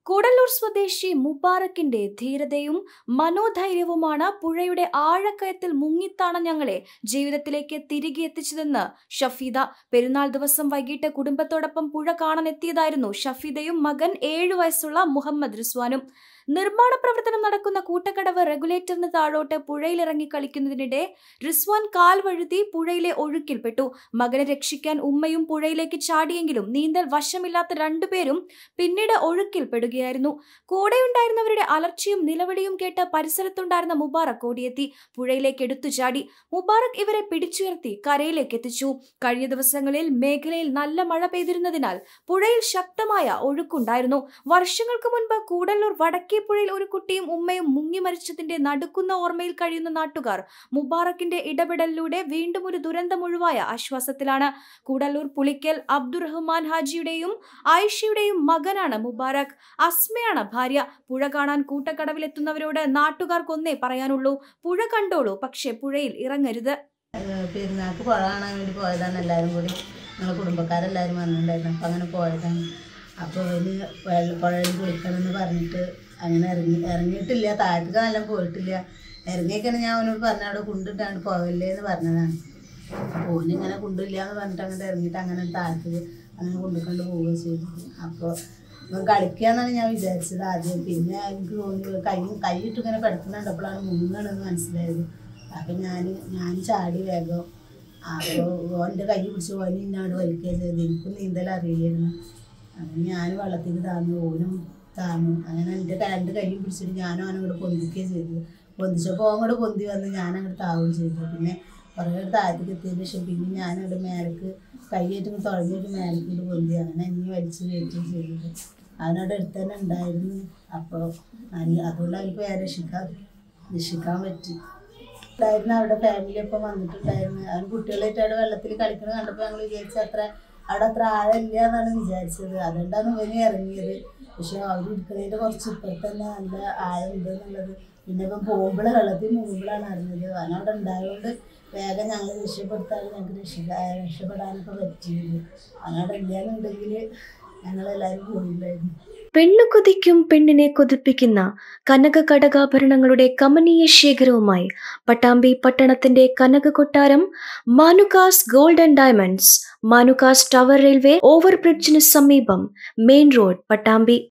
കൂടല്ലൂർ സ്വദേശി മുബാറക്കിന്റെ ധീരതയും മനോധൈര്യവുമാണ് പുഴയുടെ ആഴക്കയത്തിൽ മുങ്ങിത്താണ ഞങ്ങളെ ജീവിതത്തിലേക്ക് തിരികെ എത്തിച്ചതെന്ന് ഷഫീദ. പെരുന്നാൾ ദിവസം വൈകിട്ട് കുടുംബത്തോടൊപ്പം പുഴ കാണാനെത്തിയതായിരുന്നു ഷഫീദയും മകൻ 7 വയസ്സുള്ള മുഹമ്മദ് റിസ്വാനും. നിർമ്മാണ പ്രവർത്തനം നടക്കുന്ന കൂട്ടക്കടവ് റെഗുലേറ്ററിന് താഴോട്ട് പുഴയിലിറങ്ങി കളിക്കുന്നതിനിടെ റിസ്വാൻ കാൽ വഴുതി പുഴയിലെ ഒഴുക്കിൽപ്പെട്ടു. മകനെ രക്ഷിക്കാൻ ഉമ്മയും പുഴയിലേക്ക് ചാടിയെങ്കിലും നീന്തൽ വശമില്ലാത്ത രണ്ടുപേരും പിന്നീട് ഒഴുക്കിൽപ്പെടുകയായിരുന്നു. കൂടെയുണ്ടായിരുന്നവരുടെ അലർച്ചയും നിലവിളിയും കേട്ട് പരിസരത്തുണ്ടായിരുന്ന മുബാറക്ക് ഓടിയെത്തി പുഴയിലേക്ക് എടുത്തു ചാടി. മുബാറക്ക് ഇവരെ പിടിച്ചുയർത്തി കരയിലേക്ക് എത്തിച്ചു. കഴിഞ്ഞ ദിവസങ്ങളിൽ മേഖലയിൽ നല്ല മഴ പെയ്തിരുന്നതിനാൽ പുഴയിൽ ശക്തമായ ഒഴുക്കുണ്ടായിരുന്നു. വർഷങ്ങൾക്ക് മുൻപ് കൂടല്ലൂർ വടക്കേപ്പുഴയിൽ ഒരു കുട്ടിയും ഉമ്മയും മുങ്ങി മരിച്ചതിന്റെ നടുക്കുന്ന ഓർമ്മയിൽ കഴിയുന്ന നാട്ടുകാർ മുബാറക്കിന്റെ ഇടപെടലിലൂടെ വീണ്ടും ഒരു ദുരന്തമൊഴിവായ ആശ്വാസത്തിലാണ്. കൂടല്ലൂർ പുളിക്കൽ അബ്ദുറഹ്മാൻ ഹാജിയുടെയും ആയിഷയുടെയും മകനാണ് മുബാറക്ക്. അസ്മയാണ് ഭാര്യ. പുഴ കാണാൻ കൂട്ടക്കടവിലെത്തുന്നവരോട് നാട്ടുകാർക്കൊന്നേ പറയാനുള്ളൂ: പുഴ കണ്ടോളൂ, പക്ഷെ പുഴയിൽ ഇറങ്ങരുത്. പെരുന്നാൾക്ക് പുഴ കാണാൻ വേണ്ടി പോയതാണ്. എല്ലാവരും കൂടി ഞങ്ങൾ കുടുംബക്കാരെല്ലാവരും വന്നിട്ടുണ്ടായിരുന്നു. അപ്പം അങ്ങനെ പോയതാണ്. അപ്പോൾ അതിന് പുഴയിൽ കുളിക്കണമെന്ന് പറഞ്ഞിട്ട് അങ്ങനെ ഇറങ്ങിയിട്ടില്ല. താഴത്തേക്ക് നല്ല പോയിട്ടില്ല. ഇറങ്ങിയൊക്കെയാണ് ഞാൻ അവനോട് പറഞ്ഞ അവിടെ കൊണ്ടിട്ടാണ് പോകല്ലേ എന്ന് പറഞ്ഞതാണ്. അപ്പോൾ ഓനിങ്ങനെ കൊണ്ടില്ല എന്ന് പറഞ്ഞിട്ട് അങ്ങനെ ഇറങ്ങിയിട്ട് അങ്ങനെ താഴത്തേക്ക് അങ്ങനെ കൊണ്ടുകൊണ്ട് പോവുക ചെയ്തു. അപ്പോൾ ഇവൻ കളിക്കുകയെന്നാണ് ഞാൻ വിചാരിച്ചത് ആദ്യം. പിന്നെ എനിക്ക് തോന്നി കൈയിട്ട് ഇങ്ങനെ കിടക്കുന്നുണ്ടപ്പോഴാണ് മുങ്ങണമെന്ന് മനസ്സിലായത്. അപ്പം ഞാൻ ചാടി വേഗം. അപ്പോൾ ഓൻ്റെ കൈ പിടിച്ച് ഓന് ഇന്നോട് വലിക്കുക ചെയ്ത്. എനിക്കും നീന്തൽ അറിയില്ലായിരുന്നു. അങ്ങനെ ഞാൻ വെള്ളത്തിൽ താന്നു, ഓനും താന്നു. അങ്ങനെ എൻ്റെ രണ്ട് കൈയും പിടിച്ചിട്ട് ഞാനും അവനങ്ങോട്ട് പൊന്തിക്കുകയും ചെയ്തു. പൊന്തിച്ചപ്പോൾ അങ്ങോട്ട് പൊന്തി വന്ന് ഞാനങ്ങോട്ട് താവുകയും ചെയ്തു. പിന്നെ കുറേ താഴത്തേക്ക് എത്തിയതിന് ശേഷം പിന്നെ ഞാനങ്ങോട്ട് മേലേക്ക് കൈയായിട്ട് തുഴഞ്ഞിട്ട് മേലേക്കൂട്ട് പൊന്തി. അങ്ങനെ ഇനി വലിച്ച് കയറ്റുകയും ചെയ്തത്. അവനോട് അടുത്ത് തന്നെ ഉണ്ടായിരുന്നു. അപ്പോൾ അതുകൊണ്ട് അവർക്ക് വേറെ രക്ഷിക്കാൻ പറ്റി. ഉണ്ടായിരുന്നു അവിടെ ഫാമിലിയൊപ്പം വന്നിട്ടുണ്ടായിരുന്നു. അവൻ കുട്ടികളായിട്ട് അവിടെ വെള്ളത്തിൽ കളിക്കുന്നത് കണ്ടപ്പോൾ ഞങ്ങൾ വിചാരിച്ച അവിടെ അത്ര ആഴമില്ല എന്നാണ് വിചാരിച്ചത്. അതുകൊണ്ടാണ് ഇവന് ഇറങ്ങിയത്. പക്ഷെ അവർ ഇരിക്കുന്നതിൻ്റെ കുറച്ച് ഇപ്പുറത്ത് തന്നെ നല്ല ആഴം ഉണ്ട് എന്നുള്ളത് പിന്നെ ഇപ്പം വെള്ളത്തിൽ മുങ്ങുമ്പോഴാണ് അറിഞ്ഞത്. അവനവിടെ ഉണ്ടായതുകൊണ്ട് വേഗം ഞങ്ങൾ ഞങ്ങൾക്ക് രക്ഷപ്പെടാനൊക്കെ പറ്റിയത്. അവനവിടെ ഇല്ലാന്നുണ്ടെങ്കിൽ ഞങ്ങളെല്ലാവരും പോയില്ലായിരുന്നു. പെണ്ണു കൊതിക്കും പെണ്ണിനെ കൊതിപ്പിക്കുന്ന കനക കടകാഭരണങ്ങളുടെ കമനീയ ശേഖരവുമായി പട്ടാമ്പി പട്ടണത്തിന്റെ കനക കൊട്ടാരം Manukas gold and diamonds, Manukas tower railway ഓവർബ്രിഡ്ജിന് സമീപം, മെയിൻ റോഡ്, പട്ടാമ്പി.